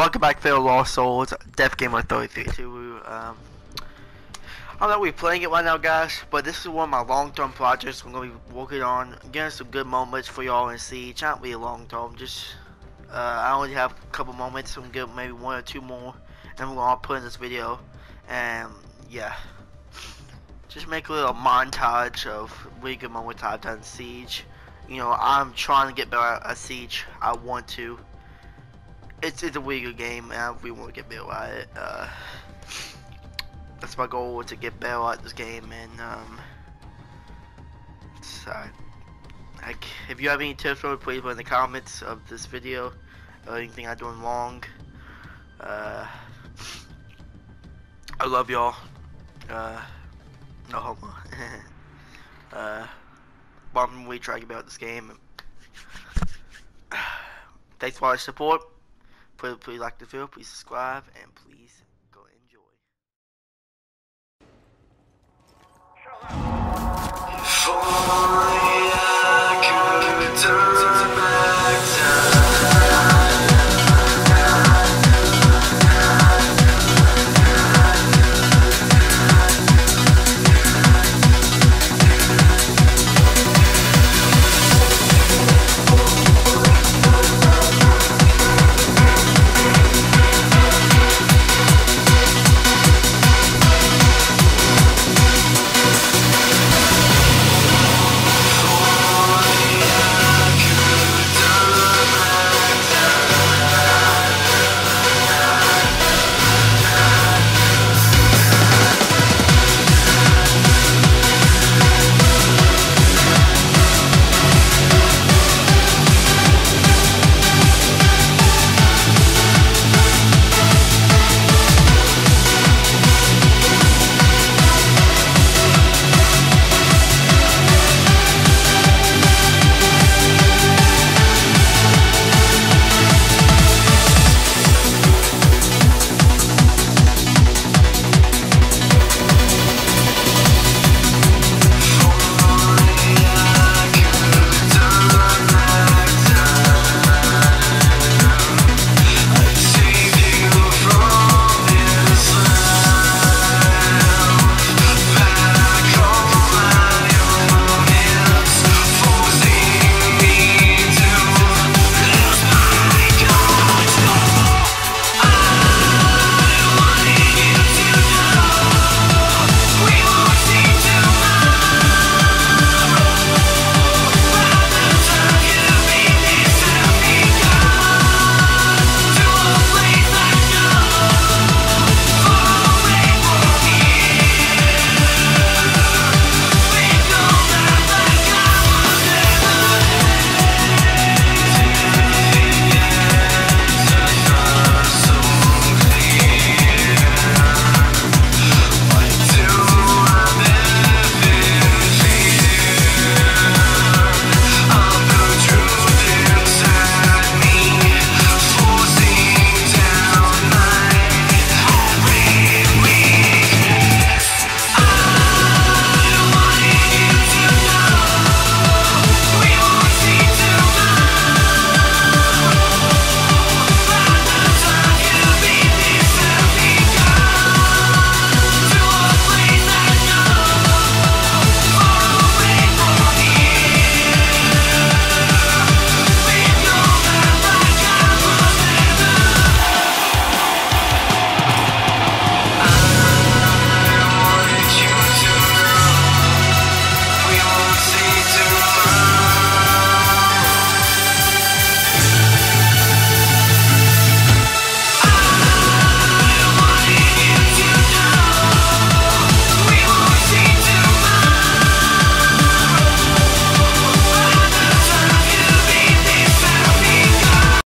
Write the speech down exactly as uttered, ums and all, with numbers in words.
Welcome back to Lost Souls, Death Gamer thirty-three. Um, I'm not really playing it right now, guys, but this is one of my long-term projects I'm going to be working on. Getting some good moments for y'all in Siege. Not really long-term, just uh, I only have a couple moments. I'm going to get maybe one or two more, and I'm going to put in this video. And yeah, just make a little montage of really good moments I've done in Siege. You know, I'm trying to get better at Siege. I want to. It's, it's a really good game, and I really want to get better at it. Uh, that's my goal, to get better at this game. And um, so, like, if you have any tips for me, please put in the comments of this video, or anything I'm doing wrong. Uh, I love y'all. Uh, no homo. uh, but I'm really trying to get better at this game. Thanks for all your support. Please, please like the video, please subscribe, and please